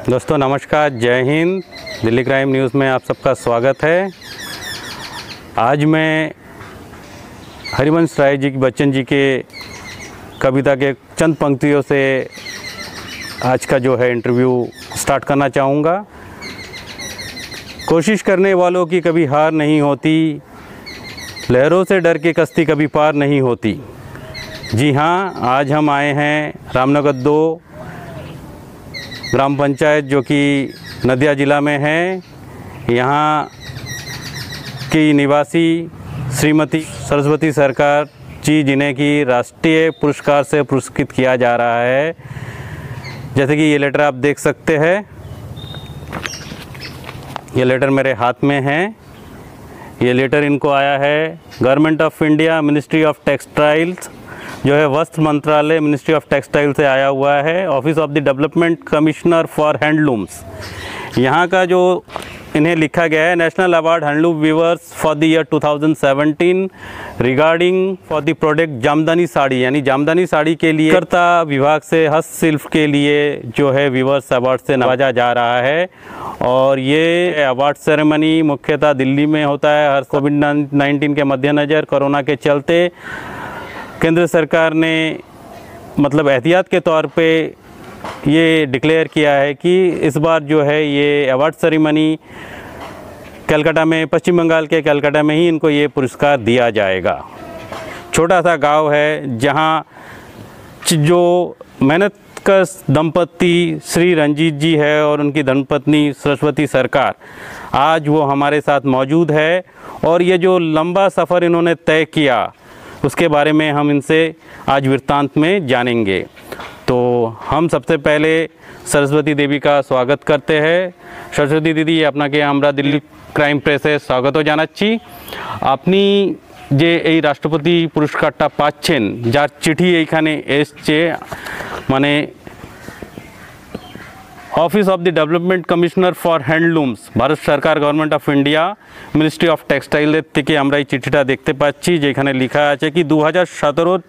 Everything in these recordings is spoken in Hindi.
दोस्तों नमस्कार, जय हिंद। दिल्ली क्राइम न्यूज़ में आप सबका स्वागत है। आज मैं हरिवंश राय जी बच्चन जी के कविता के चंद पंक्तियों से आज का जो है इंटरव्यू स्टार्ट करना चाहूँगा। कोशिश करने वालों की कभी हार नहीं होती, लहरों से डर के कश्ती कभी पार नहीं होती। जी हाँ, आज हम आए हैं रामनगर 2 ग्राम पंचायत जो कि नदिया ज़िला में है। यहाँ की निवासी श्रीमती सरस्वती सरकार जी, जिन्हें कि राष्ट्रीय पुरस्कार से पुरस्कृत किया जा रहा है। जैसे कि ये लेटर आप देख सकते हैं, ये लेटर मेरे हाथ में है। ये लेटर इनको आया है government of India, ministry of textiles जो है वस्त्र मंत्रालय, मिनिस्ट्री ऑफ टेक्सटाइल से आया हुआ है। Office of the development commissioner for handlooms, यहाँ का जो इन्हें लिखा गया है, national award handloom weavers for the year 2017 regarding for the product Jamdani sari, यानी जामदानी साड़ी के लिए कर्ता विभाग से हस्तशिल्प के लिए जो है वीवर्स अवार्ड से नवाजा जा रहा है। और ये अवार्ड सेरेमनी मुख्यतः दिल्ली में होता है। हर कोविड-19 के मद्देनज़र कोरोना के चलते केंद्र सरकार ने मतलब एहतियात के तौर पे ये डिक्लेयर किया है कि इस बार जो है ये अवार्ड सेरेमनी कलकत्ता में, पश्चिम बंगाल के कलकत्ता में ही इनको ये पुरस्कार दिया जाएगा। छोटा सा गांव है जहां जो मेहनत का दंपति श्री रंजीत जी है और उनकी धर्मपत्नी सरस्वती सरकार, आज वो हमारे साथ मौजूद है। और ये जो लंबा सफ़र इन्होंने तय किया उसके बारे में हम इनसे आज वृत्तांत में जानेंगे। तो हम सबसे पहले सरस्वती देवी का स्वागत करते हैं। सरस्वती दीदी, আপনাকে আমরা দিল্লি ক্রাইম প্রেসে স্বাগত জানাচ্ছি। আপনি যে এই রাষ্ট্রপতি পুরস্কারটা পাচ্ছেন, যার চিঠি এইখানে এসছে, মানে office of the development commissioner for handlooms, Bharat সরকার, government of India, ministry of টেক্সটাইলের থেকে আমরা এই চিঠিটা দেখতে পাচ্ছি, যেখানে লেখা আছে কি 2017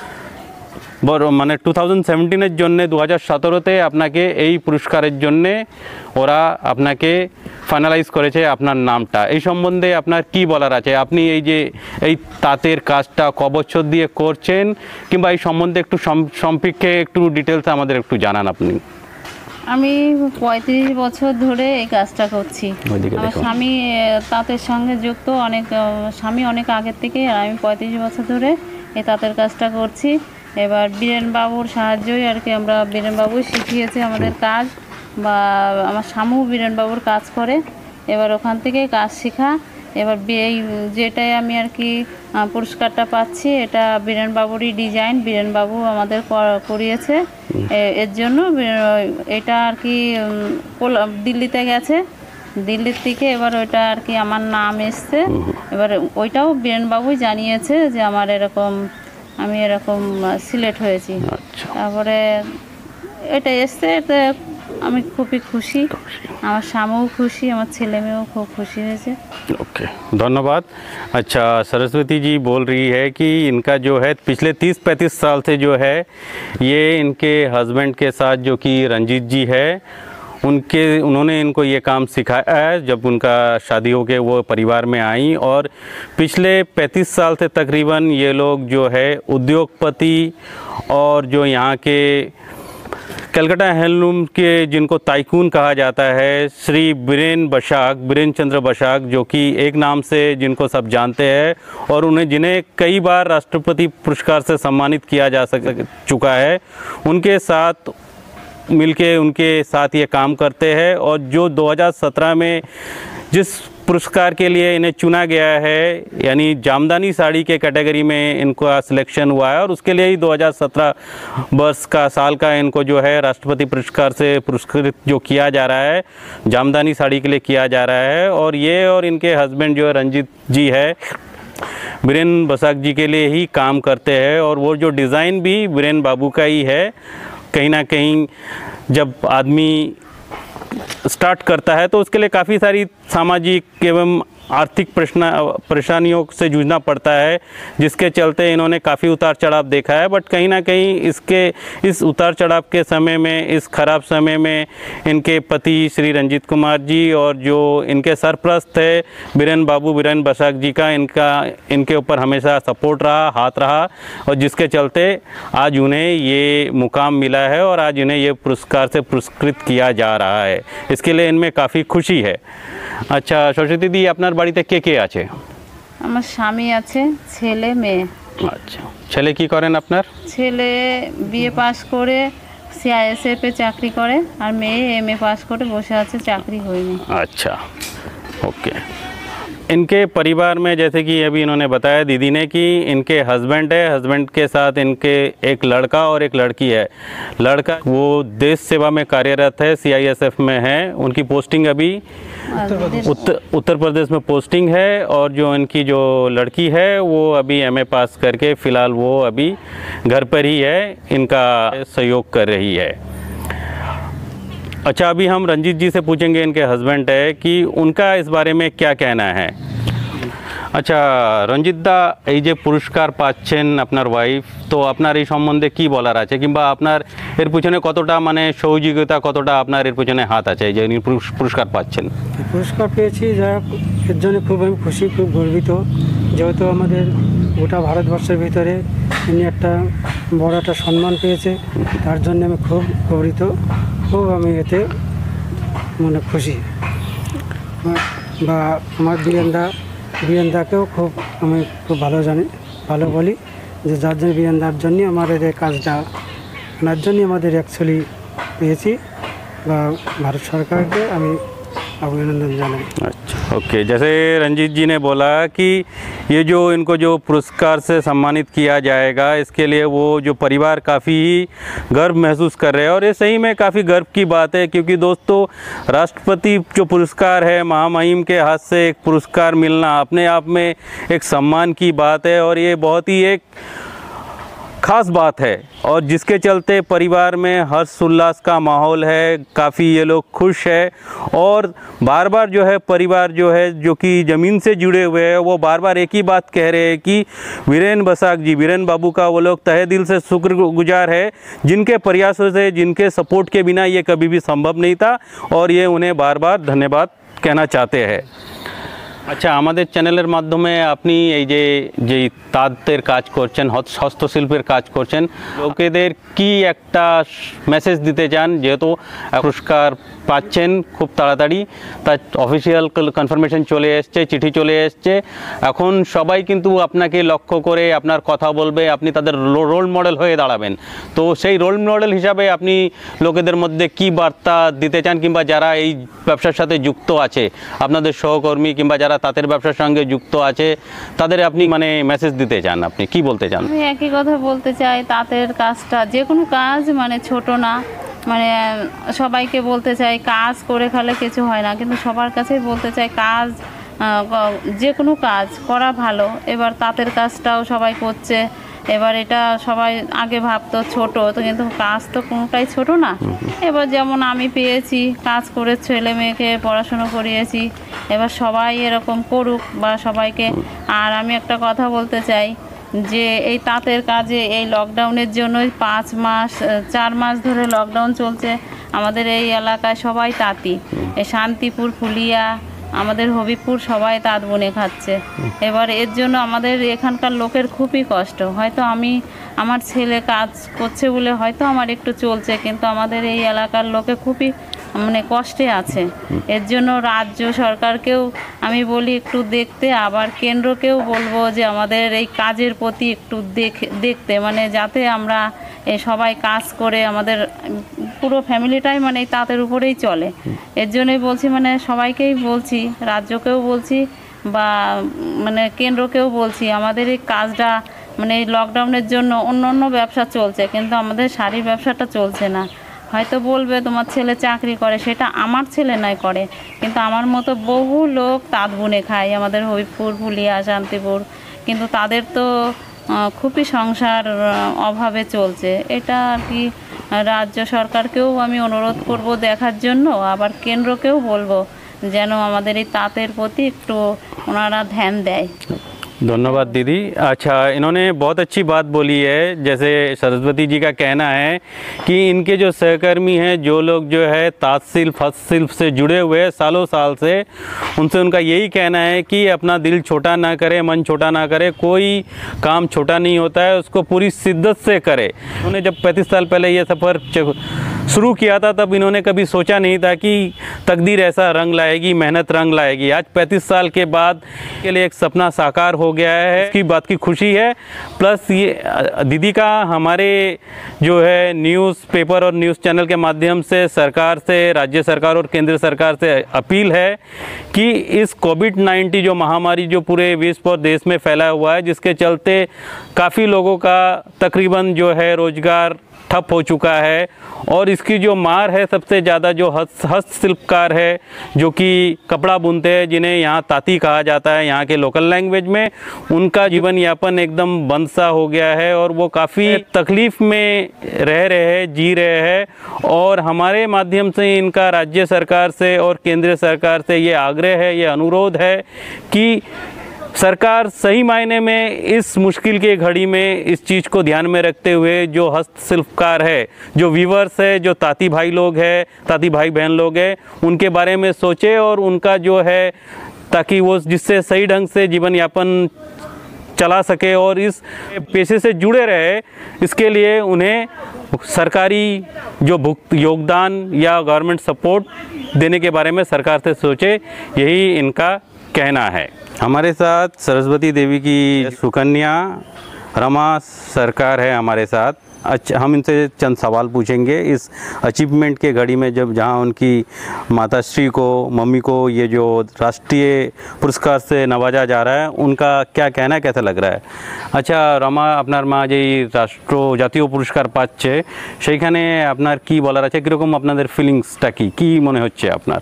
মানে 2017-এর জন্য 2017-তে আপনাকে এই পুরস্কারের জন্যে ওরা আপনাকে ফাইনালাইজ করেছে আপনার নামটা। এই সম্বন্ধে আপনার কি বলার আছে? আপনি এই যে এই তাঁতের কাজটা ক বছর দিয়ে করছেন, কিংবা এই সম্বন্ধে একটু সম্পর্কে একটু ডিটেলস আমাদের একটু জানান আপনি। আমি 35 বছর ধরে এই কাজটা করছি। আমার স্বামী তাঁতের সঙ্গে যুক্ত, স্বামী অনেক আগের থেকে, আর আমি 35 বছর ধরে এই তাঁতের কাজটা করছি। এবার বীরেনবাবুর সাহায্যই আর কি, আমরা বীরেনবাবুই শিখিয়েছে আমাদের কাজ, বা আমার স্বামীও বীরেনবাবুর কাজ করে। এবার ওখান থেকে কাজ শেখা। এবার এই যেটাই আমি আর কি পুরস্কারটা পাচ্ছি, এটা বীরেনবাবুরই ডিজাইন, বীরেনবাবু আমাদের করিয়েছে। এর জন্য এটা আর কি দিল্লিতে গেছে, দিল্লির থেকে এবার ওইটা আর কি আমার নাম এসছে। এবার ওইটাও বীরেনবাবুই জানিয়েছে যে আমার এরকম, আমি এরকম সিলেক্ট হয়েছি। তারপরে এটা এসছে, এতে আমি খুবই খুশি, আমার স্বামীও খুশি, আমার ছেলে মেয়েও খুব খুশি হয়েছে। ओके, धन्यवाद। अच्छा, सरस्वती जी बोल रही है कि इनका जो है पिछले 30-35 साल से जो है ये इनके हस्बैंड के साथ जो कि रंजीत जी है, उन्होंने इनको ये काम सिखाया है जब उनका शादी हो के वो परिवार में आई। और पिछले 35 साल से तकरीबन ये लोग जो है उद्योगपति और जो यहाँ के कलकत्ता हैंडलूम के जिनको ताइकून कहा जाता है, श्री बीरेन चंद्र बसाक, जो कि एक नाम से जिनको सब जानते हैं, और जिन्हें कई बार राष्ट्रपति पुरस्कार से सम्मानित किया जा चुका है, उनके साथ मिलके उनके साथ ये काम करते हैं। और जो 2017 में जिस पुरस्कार के लिए इन्हें चुना गया है, यानी जामदानी साड़ी के कैटेगरी में इनका सिलेक्शन हुआ है, और उसके लिए ही 2017 वर्ष का साल का इनको जो है राष्ट्रपति पुरस्कार से पुरस्कृत जो किया जा रहा है, जामदानी साड़ी के लिए किया जा रहा है। और ये और इनके हस्बैंड जो रंजीत जी है, बीरेन बसाक जी के लिए ही काम करते हैं। और वो जो डिज़ाइन भी बीरेन बाबू का ही है। कहीं ना कहीं जब आदमी स्टार्ट करता है तो उसके लिए काफ़ी सारी सामाजिक एवं आर्थिक परेशानियों से जूझना पड़ता है, जिसके चलते इन्होंने काफ़ी उतार चढ़ाव देखा है। बट कहीं ना कहीं इस उतार चढ़ाव के समय में, इस खराब समय में इनके पति श्री रंजीत कुमार जी और जो इनके सरपरस्त है वीरेन बसाक जी का इनके ऊपर हमेशा सपोर्ट रहा, हाथ रहा, और जिसके चलते आज उन्हें ये मुकाम मिला है और आज उन्हें ये पुरस्कार से पुरस्कृत किया जा रहा है। इसके लिए इनमें काफ़ी खुशी है। अच्छा सरस्वती दी, আপনার বাড়িতে কে কে আছে? আমার স্বামী আছে, ছেলে মেয়ে। আচ্ছা, ছেলে কি করেন আপনার? ছেলে বিএ পাস করে সিআইএসএফ এ চাকরি করে, আর মেয়ে এমএ পাস করে বসে আছে, চাকরি হয়নি। अच्छा ओके। इनके परिवार में जैसे कि अभी इन्होंने बताया दीदी ने कि इनके हस्बैंड है, हस्बैंड के साथ इनके एक लड़का और एक लड़की है। लड़का वो देश सेवा में कार्यरत है, सीआईएसएफ में है, उनकी पोस्टिंग अभी उत्तर प्रदेश में पोस्टिंग है, और जो इनकी जो लड़की है वो अभी एमए पास करके फ़िलहाल वो अभी घर पर ही है, इनका सहयोग कर रही है। अच्छा, अभी हम रंजीत जी से पूछेंगे, इनके हस्बैंड है, कि उनका इस बारे में क्या कहना है। আচ্ছা রঞ্জিত দা, এই যে পুরস্কার পাচ্ছেন আপনার ওয়াইফ, তো আপনার এই সম্বন্ধে কি বলার আছে, কিংবা আপনার এর পিছনে কতটা মানে সহযোগিতা, কতটা আপনার এর পিছনে হাত আছে যে ইনি পুরস্কার পাচ্ছেন? পুরস্কার পেয়েছি, যারা এর জন্য খুব আমি খুশি, খুব গর্বিত। যেহেতু আমাদের গোটা ভারতবর্ষের ভিতরে ইনি একটা বড় একটা সম্মান পেয়েছে, তার জন্য আমি খুব গর্বিত, খুব আমি এতে মানে খুশি। বা আমার বীরেন্দাকেও খুব আমি খুব ভালো জানি, ভালো বলি যে যার জন্য বীরেন্দার জন্যই আমাদের এই কাজটা, ওনার জন্যই আমাদের অ্যাকচুয়ালি পেয়েছি, বা ভারত सरकार আমি अभिनंदन जाना। अच्छा ओके, जैसे रंजीत जी ने बोला कि ये जो इनको जो पुरस्कार से सम्मानित किया जाएगा, इसके लिए वो जो परिवार काफ़ी गर्व महसूस कर रहे हैं, और ये सही में काफ़ी गर्व की बात है, क्योंकि दोस्तों राष्ट्रपति जो पुरस्कार है, महामहिम के हाथ से एक पुरस्कार मिलना अपने आप में एक सम्मान की बात है, और ये बहुत ही एक ख़ास बात है, और जिसके चलते परिवार में हर्ष उल्लास का माहौल है, काफ़ी ये लोग खुश है, और बार बार जो है परिवार जो है जो कि ज़मीन से जुड़े हुए हैं, वो बार बार एक ही बात कह रहे हैं कि वीरेन बसाक जी, वीरेन बाबू का वो लोग तहे दिल से शुक्रगुजार है, जिनके प्रयासों से, जिनके सपोर्ट के बिना ये कभी भी संभव नहीं था, और ये उन्हें बार बार धन्यवाद कहना चाहते हैं। আচ্ছা, আমাদের চ্যানেলের মাধ্যমে আপনি এই যে তাঁতের কাজ করছেন, হস্তশিল্পের কাজ করছেন, লোকেদের কি একটা মেসেজ দিতে চান? যেহেতু পুরস্কার পাচ্ছেন খুব তাড়াতাড়ি, তার অফিসিয়াল কনফার্মেশন চলে এসছে, চিঠি চলে এসছে, এখন সবাই কিন্তু আপনাকে লক্ষ্য করে আপনার কথা বলবে, আপনি তাদের রোল মডেল হয়ে দাঁড়াবেন। তো সেই রোল মডেল হিসাবে আপনি লোকেদের মধ্যে কি বার্তা দিতে চান, কিংবা যারা এই ব্যবসার সাথে যুক্ত আছে, আপনাদের সহকর্মী কিংবা যারা তাঁতের ব্যবসার সঙ্গে যুক্ত আছে, তাদের আপনি মানে মেসেজ দিতে চান, আপনি কি বলতে চান? আমি একই কথা বলতে চাই, তাঁতের কাজটা যে কোনো কাজ মানে ছোট না, মানে সবাইকে বলতে চাই কাজ করে খেলে কিছু হয় না, কিন্তু সবার কাছেই বলতে চাই কাজ, যে কোনো কাজ করা ভালো। এবার তাঁতের কাজটাও সবাই করছে, এবার এটা সবাই আগে ভাবতো ছোট, তো কিন্তু কাজ তো কোনোটাই ছোট না। এবার যেমন আমি পেয়েছি, কাজ করে ছেলে মেয়েকে পড়াশুনো করিয়েছি, এবার সবাই এরকম করুক বা সবাইকে। আর আমি একটা কথা বলতে চাই যে এই তাঁতের কাজে এই লকডাউনের জন্যই 4 মাস ধরে লকডাউন চলছে, আমাদের এই এলাকায় সবাই তাঁতি, এই শান্তিপুর, ফুলিয়া, আমাদের হবিবপুর সবাই তাঁত বুনে খাচ্ছে। এবার এর জন্য আমাদের এখানকার লোকের খুবই কষ্ট। হয়তো আমার ছেলে কাজ করছে বলে হয়তো আমার একটু চলছে, কিন্তু আমাদের এই এলাকার লোকে খুবই মানে কষ্টে আছে। এর জন্য রাজ্য সরকারকেও আমি বলি একটু দেখতে, আবার কেন্দ্রকেও বলবো যে আমাদের এই কাজের প্রতি একটু দেখতে, মানে যাতে আমরা সবাই কাজ করে, আমাদের পুরো ফ্যামিলিটাই মানে এই তাঁতের উপরেই চলে। এর জন্যই বলছি, মানে সবাইকেই বলছি, রাজ্যকেও বলছি বা মানে কেন্দ্রকেও বলছি, আমাদের এই কাজটা মানে এই লকডাউনের জন্য অন্য ব্যবসা চলছে, কিন্তু আমাদের শাড়ির ব্যবসাটা চলছে না। হয়তো বলবে তোমার ছেলে চাকরি করে, সেটা আমার ছেলে নয় করে, কিন্তু আমার মতো বহু লোক তাঁত বুনে খায় আমাদের হবিবপুর, ফুলিয়া, শান্তিপুর, কিন্তু তাদের তো খুবই সংসার অভাবে চলছে। এটা আর কি রাজ্য সরকারকেও আমি অনুরোধ করব দেখার জন্য, আবার কেন্দ্রকেও বলবো যেন আমাদের এই তাঁতের প্রতি একটু ওনারা ধ্যান দেয়। धन्यवाद दीदी। अच्छा, इन्होंने बहुत अच्छी बात बोली है। जैसे सरस्वती जी का कहना है कि इनके जो सहकर्मी हैं, जो लोग जो है ताँत शिल्प हस्तशिल्प से जुड़े हुए हैं सालों साल से, उनसे उनका यही कहना है कि अपना दिल छोटा ना करे, मन छोटा ना करे, कोई काम छोटा नहीं होता है, उसको पूरी शिद्दत से करे। उन्होंने जब 35 साल पहले ये सफ़र शुरू किया था तब इन्होंने कभी सोचा नहीं था कि तकदीर ऐसा रंग लाएगी, मेहनत रंग लाएगी। आज 35 साल के बाद के लिए एक सपना साकार हो गया है, इसकी बात की खुशी है। प्लस ये दीदी का हमारे जो है न्यूज़ पेपर और न्यूज़ चैनल के माध्यम से सरकार से, राज्य सरकार और केंद्र सरकार से अपील है कि इस कोविड-19 जो महामारी जो पूरे विश्व और देश में फैला हुआ है, जिसके चलते काफ़ी लोगों का तकरीबन जो है रोज़गार ठप हो चुका है, और इसकी जो मार है सबसे ज़्यादा जो हस्तशिल्पकार है, जो कि कपड़ा बुनते हैं, जिन्हें यहाँ ताँती कहा जाता है यहाँ के लोकल लैंग्वेज में, उनका जीवन यापन एकदम बंद सा हो गया है और वो काफ़ी तकलीफ़ में रह रहे हैं, जी रहे हैं। और हमारे माध्यम से इनका राज्य सरकार से और केंद्र सरकार से ये आग्रह है, ये अनुरोध है कि सरकार सही मायने में इस मुश्किल के घड़ी में इस चीज़ को ध्यान में रखते हुए जो हस्तशिल्पकार है, जो वीवर्स है, जो ताँती भाई लोग हैं, ताँती भाई बहन लोग हैं, उनके बारे में सोचे और उनका जो है ताकि वो जिससे सही ढंग से जीवन यापन चला सके और इस पेशे से जुड़े रहे, इसके लिए उन्हें सरकारी जो योगदान या गवर्नमेंट सपोर्ट देने के बारे में सरकार से सोचे, यही इनका कहना है। हमारे साथ सरस्वती देवी की सुकन्या रमा सरकार है हमारे साथ। अच्छा, हम इनसे चंद सवाल पूछेंगे इस अचीवमेंट के घड़ी में, जब जहां उनकी माताश्री को, मम्मी को ये जो राष्ट्रीय पुरस्कार से नवाजा जा रहा है, उनका क्या कहना है, कैसा लग रहा है? अच्छा रमा, আপনার মা যে জাতীয় পুরস্কার পাচ্ছে, সেইখানে আপনার কি বলার আছে, কীরকম আপনাদের ফিলিংসটা কি মনে হচ্ছে আপনার?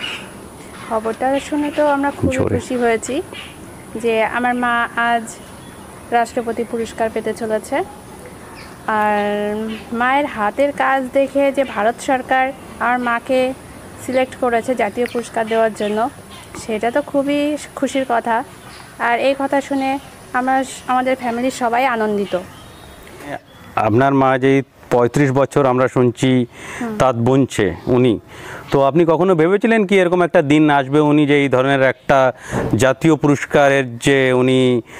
খবরটা শুনে তো আমরা খুবই খুশি হয়েছি যে আমার মা আজ রাষ্ট্রপতি পুরস্কার পেতে চলেছে। আর মায়ের হাতের কাজ দেখে যে ভারত সরকার আমার মাকে সিলেক্ট করেছে জাতীয় পুরস্কার দেওয়ার জন্য, সেটা তো খুবই খুশির কথা। আর এই কথা শুনে আমাদের ফ্যামিলির সবাই আনন্দিত। আপনার মা যেই 35 বছর আমরা শুনছি তাঁত বুনছে উনি, তো আপনি কখনো ভেবেছিলেন কি এরকম একটা দিন আসবে উনি যে এই ধরনের একটা জাতীয় পুরস্কারের যে উনি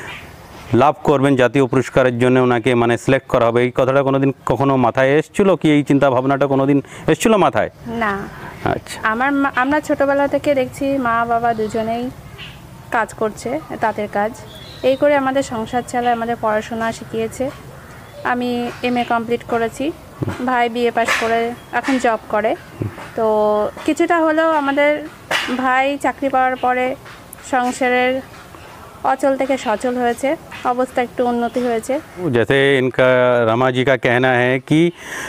লাভ করবেন, জাতীয় পুরস্কারের জন্য ওনাকে মানে সিলেক্ট করা হবে, এই কথাটা কখনো মাথায় এসেছিল কি? এই চিন্তা ভাবনাটা কোনোদিন এসেছিল মাথায়? না। আচ্ছা, আমরা ছোটবেলা থেকে দেখছি মা বাবা দুজনেই কাজ করছে, তাঁতের কাজ। এই করে আমাদের সংসার চালায়, আমাদের পড়াশোনা শিখিয়েছে। আমি MA কমপ্লিট করেছি, ভাই BA পাস করে এখন জব করে। তো কিছুটা হলেও আমাদের ভাই চাকরি পাওয়ার পরে সংসারের অচল থেকে সচল হয়েছে, অবস্থা একটু উন্নতি হয়েছে। जैसे इनका रमा जी का कहना है कि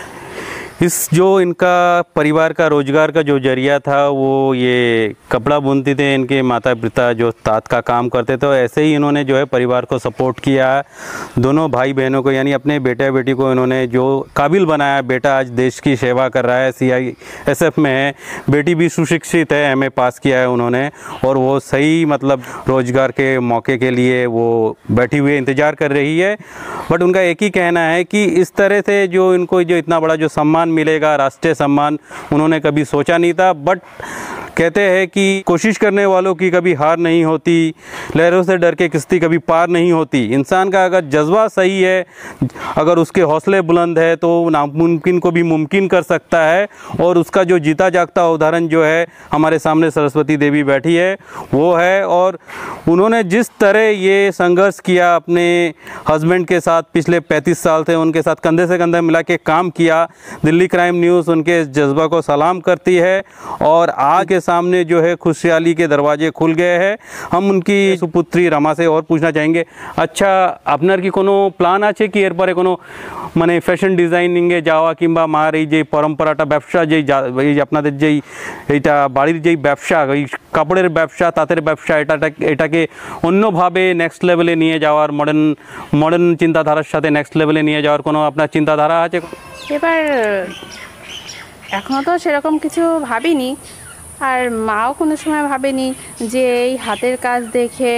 इस जो इनका परिवार का रोजगार का जो जरिया था वो ये कपड़ा बुनती थे, इनके माता पिता जो ताँत का काम करते थे, तो ऐसे ही इन्होंने जो है परिवार को सपोर्ट किया। दोनों भाई बहनों को, यानी अपने बेटे बेटी को इन्होंने जो काबिल बनाया। बेटा आज देश की सेवा कर रहा है, CISF में है, बेटी भी सुशिक्षित है, MA पास किया है उन्होंने, और वो सही मतलब रोजगार के मौके के लिए वो बैठी हुई इंतज़ार कर रही है। बट उनका एक ही कहना है कि इस तरह से जो इनको जो इतना बड़ा जो सम्मान मिलेगा, राष्ट्रीय सम्मान, उन्होंने कभी सोचा नहीं था। बट कहते हैं कि कोशिश करने वालों की कभी हार नहीं होती, लहरों से डर के किश्ती कभी पार नहीं होती। इंसान का अगर जज्बा सही है, अगर उसके हौसले बुलंद है, तो नामुमकिन को भी मुमकिन कर सकता है। और उसका जो जीता जागता उदाहरण जो है हमारे सामने सरस्वती देवी बैठी है वो है। और उन्होंने जिस तरह ये संघर्ष किया अपने हस्बैंड के साथ, पिछले 35 साल से उनके साथ कंधे से कंधा मिला के काम किया, दिल्ली क्राइम न्यूज़ उनके इस जज्बा को सलाम करती है। और आज के सामने जो है खुशहाली के दरवाजे खुल गए हैं। हम उनकी सुपुत्री रमा से और पूछना चाहेंगे, अच्छा আপনার কি কোনো প্ল্যান আছে কি এরপরে কোনো মানে ফ্যাশন ডিজাইনিংয়ে যাওয়া, কিংবা মার এই যে পরম্পরাটা ব্যবসা, যেই আপনাদের যেই এইটা বাড়ির যেই ব্যবসা, এই কাপড়ের ব্যবসা, তাঁতের ব্যবসা, এটাকে অন্যভাবে নেক্সট লেভেলে নিয়ে যাওয়ার, মডার্ন চিন্তাধারার সাথে নেক্সট লেভেলে নিয়ে যাওয়ার কোনো আপনার চিন্তাধারা আছে? এবার এখনও তো সেরকম কিছু ভাবিনি, আর মাও কোনো সময় ভাবেনি যে এই হাতের কাজ দেখে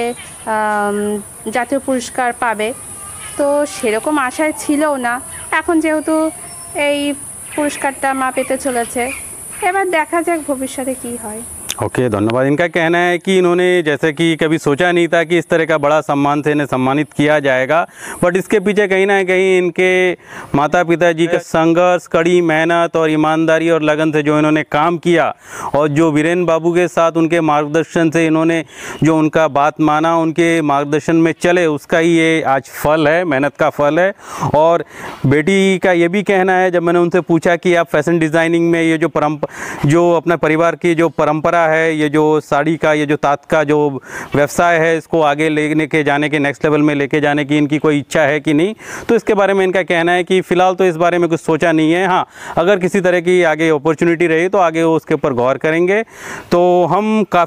জাতীয় পুরস্কার পাবে, তো সেরকম আশায় ছিলও না। এখন যেহেতু এই পুরস্কারটা মা পেতে চলেছে, এবার দেখা যাক ভবিষ্যতে কি হয়। ओके, धन्यवाद। इनका कहना है कि इन्होंने जैसे कि कभी सोचा नहीं था कि इस तरह का बड़ा सम्मान से इन्हें सम्मानित किया जाएगा, बट इसके पीछे कहीं ना कहीं इनके माता पिता जी का संघर्ष, कड़ी मेहनत और ईमानदारी और लगन से जो इन्होंने काम किया, और जो वीरेन बाबू के साथ उनके मार्गदर्शन से इन्होंने जो उनका बात माना, उनके मार्गदर्शन में चले, उसका ही ये आज फल है, मेहनत का फल है। और बेटी का ये भी कहना है, जब मैंने उनसे पूछा कि आप फैशन डिज़ाइनिंग में ये जो अपने परिवार की जो परंपरा है, ये जो साड़ी का, ये जो तात का जो व्यवसाय है, इसको आगे लेने के जाने के नेक्स्ट लेवल में लेके जाने की इनकी कोई इच्छा है कि नहीं, तो इसके बारे में इनका कहना है कि फ़िलहाल तो इस बारे में कुछ सोचा नहीं है। हाँ, अगर किसी तरह की आगे अपॉर्चुनिटी रही तो आगे वो उसके ऊपर गौर करेंगे। तो हम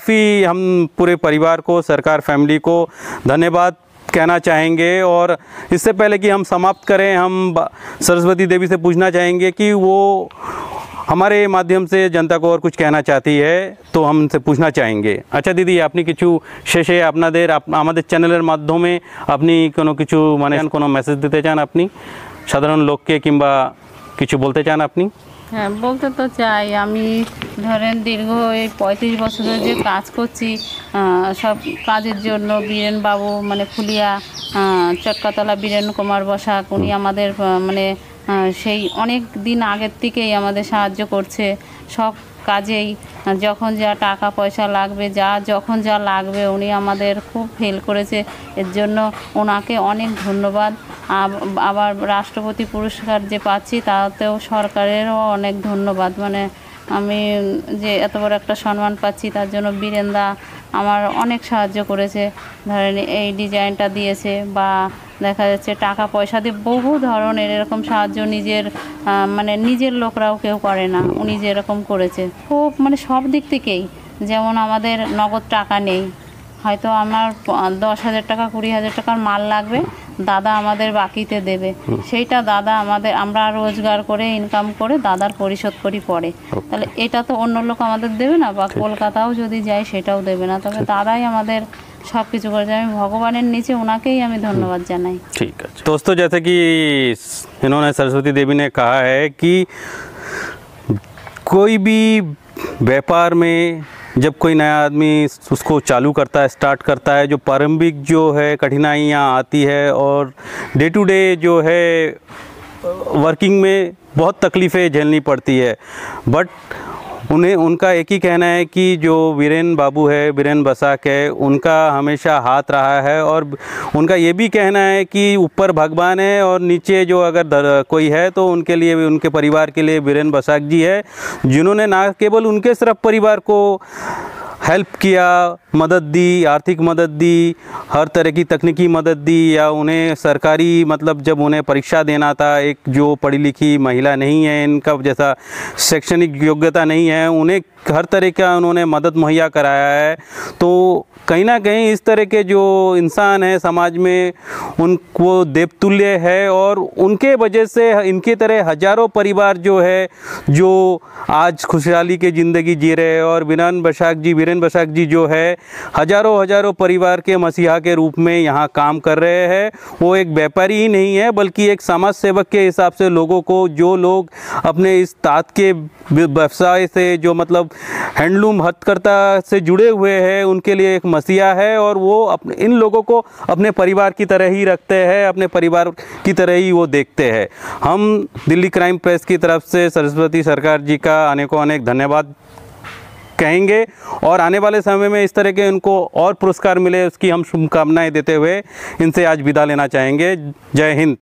पूरे परिवार को, सरकार, फैमिली को धन्यवाद कहना चाहेंगे। और इससे पहले कि हम समाप्त करें, हम सरस्वती देवी से पूछना चाहेंगे कि वो हमारे माध्यम से जनता को और कुछ कहना चाहती है, तो हम उनसे पूछना चाहेंगे। अच्छा दीदी, আপনি কিছু শেষে আপনাদের আমাদের চ্যানেলের মাধ্যমে আপনি কিছু মানে কোনো মেসেজ দিতে চান আপনি সাধারণ লোককে, কিংবা কিছু বলতে চান আপনি? হ্যাঁ, বলতে তো চাই। আমি ধরেন দীর্ঘ এই 35 বছরের যে কাজ করছি, সব কাজের জন্য বীরেন বাবু মানে ফুলিয়া চটকাতলা বীরেন কুমার বসাক, উনি আমাদের মানে সেই অনেক দিন আগের থেকেই আমাদের সাহায্য করছে সব কাজেই। যখন যা টাকা পয়সা লাগবে, যখন যা লাগবে, উনি আমাদের খুব হেল্প করেছে। এর জন্য ওনাকে অনেক ধন্যবাদ। আবার রাষ্ট্রপতি পুরস্কার যে পাচ্ছি, তাতেও সরকারেরও অনেক ধন্যবাদ। মানে আমি যে এত বড় একটা সম্মান পাচ্ছি, তার জন্য বীরেনদা আমার অনেক সাহায্য করেছে। ধরেন এই ডিজাইনটা দিয়েছে, বা দেখা যাচ্ছে টাকা পয়সা দিয়ে বহু ধরনের এরকম সাহায্য মানে নিজের লোকরাও কেউ করে না, উনি যেরকম করেছে খুব মানে সব দিক থেকেই। যেমন আমাদের নগদ টাকা নেই, হয়তো আমার 10,000 টাকা 20,000 টাকার মাল লাগবে, দাদা আমাদের বাকিতে দেবে, সেইটা দাদা আমরা রোজগার করে ইনকাম করে দাদার পরিশোধ করি পরে। তাহলে এটা তো অন্য লোক আমাদের দেবে না, বা কলকাতাও যদি যাই সেটাও দেবে না, তবে দাদাই আমাদের सब কিছু করেছে। আমি ভগবানের নিচে ওনাকেই আমি ধন্যবাদ জানাই। ठीक है दोस्तों, जैसे कि इन्होंने सरस्वती देवी ने कहा है कि कोई भी व्यापार में जब कोई नया आदमी उसको चालू करता है, स्टार्ट करता है, जो प्रारंभिक जो है कठिनाइयाँ आती है, और डे टू डे जो है वर्किंग में बहुत तकलीफ़ें झेलनी पड़ती है, बट उनका एक ही कहना है कि जो वीरेन बाबू है, वीरेन बसाक है, उनका हमेशा हाथ रहा है। और उनका ये भी कहना है कि ऊपर भगवान है और नीचे जो अगर कोई है तो उनके लिए भी, उनके परिवार के लिए वीरेन बसाक जी है, जिन्होंने ना केवल उनके सिर्फ परिवार को हेल्प किया, मदद दी, आर्थिक मदद दी, हर तरह की तकनीकी मदद दी, या उन्हें सरकारी मतलब जब उन्हें परीक्षा देना था, एक जो पढ़ी लिखी महिला नहीं है, इनका जैसा शैक्षणिक योग्यता नहीं है, उन्हें हर तरह का उन्होंने मदद मुहैया कराया है। तो कहीं ना कहीं इस तरह के जो इंसान हैं समाज में, उनको देवतुल्य है, और उनके वजह से इनके तरह हज़ारों परिवार जो है जो आज खुशहाली की ज़िंदगी जी रहे हैं। और वीरेन बसाक जी जो है हज़ारों परिवार के मसीहा के रूप में यहाँ काम कर रहे हैं। वो एक व्यापारी ही नहीं है, बल्कि एक समाज सेवक के हिसाब से लोगों को, जो लोग अपने इस तात के व्यवसाय से, जो मतलब हैंडलूम हथकरघा से जुड़े हुए हैं, उनके लिए एक मसीहा है। और वो इन लोगों को अपने परिवार की तरह ही रखते हैं, अपने परिवार की तरह ही वो देखते हैं। हम दिल्ली क्राइम प्रेस की तरफ से सरस्वती सरकार जी का अनेक धन्यवाद कहेंगे, और आने वाले समय में इस तरह के उनको और पुरस्कार मिले, उसकी हम शुभकामनाएं देते हुए इनसे आज विदा लेना चाहेंगे। जय हिंद।